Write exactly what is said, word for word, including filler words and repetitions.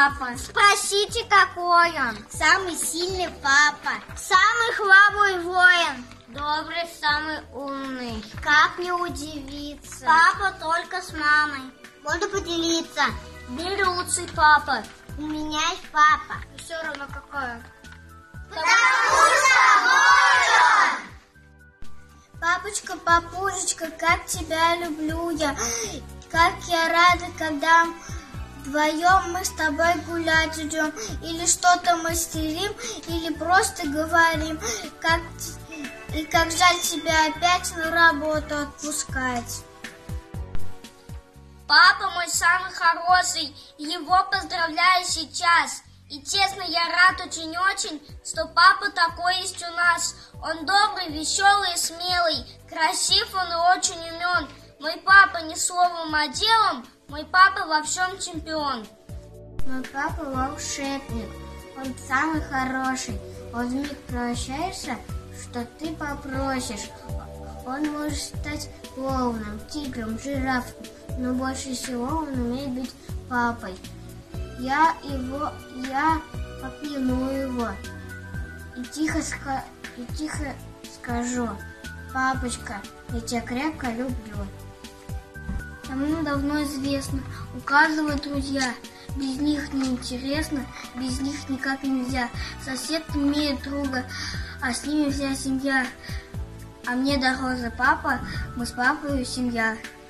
папа. Спросите, какой он. Самый сильный папа. Самый храбрый воин. Добрый, самый умный. Как не удивиться. Папа только с мамой. Можно поделиться. Берутся папа. У меня есть папа. Все равно какой он. Потому что мой он. Папочка, папулечка, как тебя люблю я. Как я рада, когда вдвоем мы с тобой гулять идем. Или что-то мастерим, или просто говорим. Как... И как жаль тебя опять на работу отпускать. Папа мой самый хороший, его поздравляю сейчас. И честно, я рад очень-очень, что папа такой есть у нас. Он добрый, веселый и смелый, красив он и очень умен. Мой папа не словом, а делом, мой папа во всем чемпион. Мой папа волшебник, он самый хороший. Он вмиг прощаешься, что ты попросишь. Он может стать клоуном, тигром, жирафом, но больше всего он умеет быть папой. Я его, я обниму его и тихо, ска, и тихо скажу: папочка, я тебя крепко люблю. Давно-давно известно, у каждого друзья, без них неинтересно, без них никак нельзя. Сосед имеет друга, а с ними вся семья. А мне дороже папа, мы с папой семья.